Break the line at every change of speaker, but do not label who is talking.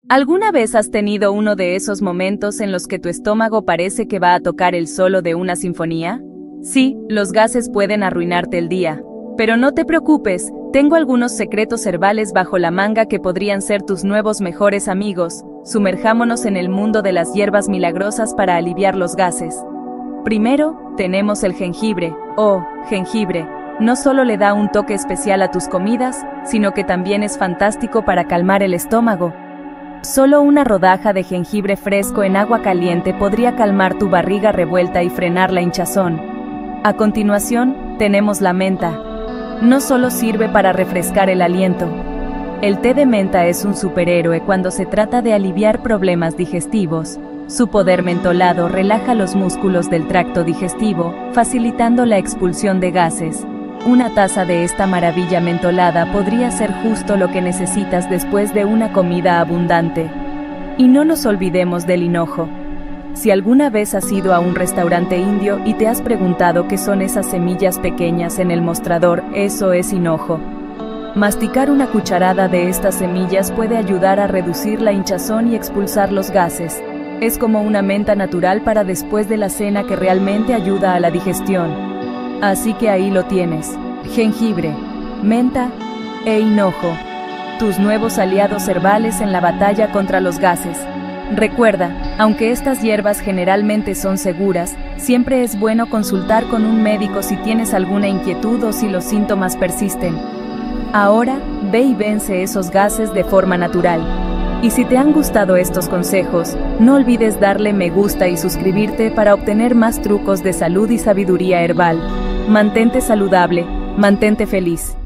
¿Alguna vez has tenido uno de esos momentos en los que tu estómago parece que va a tocar el solo de una sinfonía? Sí, los gases pueden arruinarte el día. Pero no te preocupes, tengo algunos secretos herbales bajo la manga que podrían ser tus nuevos mejores amigos. Sumerjámonos en el mundo de las hierbas milagrosas para aliviar los gases. Primero, tenemos el jengibre. Oh, jengibre. No solo le da un toque especial a tus comidas, sino que también es fantástico para calmar el estómago. Solo una rodaja de jengibre fresco en agua caliente podría calmar tu barriga revuelta y frenar la hinchazón. A continuación, tenemos la menta. No solo sirve para refrescar el aliento. El té de menta es un superhéroe cuando se trata de aliviar problemas digestivos. Su poder mentolado relaja los músculos del tracto digestivo, facilitando la expulsión de gases. Una taza de esta maravilla mentolada podría ser justo lo que necesitas después de una comida abundante. Y no nos olvidemos del hinojo. Si alguna vez has ido a un restaurante indio y te has preguntado qué son esas semillas pequeñas en el mostrador, eso es hinojo. Masticar una cucharada de estas semillas puede ayudar a reducir la hinchazón y expulsar los gases. Es como una menta natural para después de la cena que realmente ayuda a la digestión. Así que ahí lo tienes, jengibre, menta e hinojo, tus nuevos aliados herbales en la batalla contra los gases. Recuerda, aunque estas hierbas generalmente son seguras, siempre es bueno consultar con un médico si tienes alguna inquietud o si los síntomas persisten. Ahora, ve y vence esos gases de forma natural. Y si te han gustado estos consejos, no olvides darle me gusta y suscribirte para obtener más trucos de salud y sabiduría herbal. Mantente saludable, mantente feliz.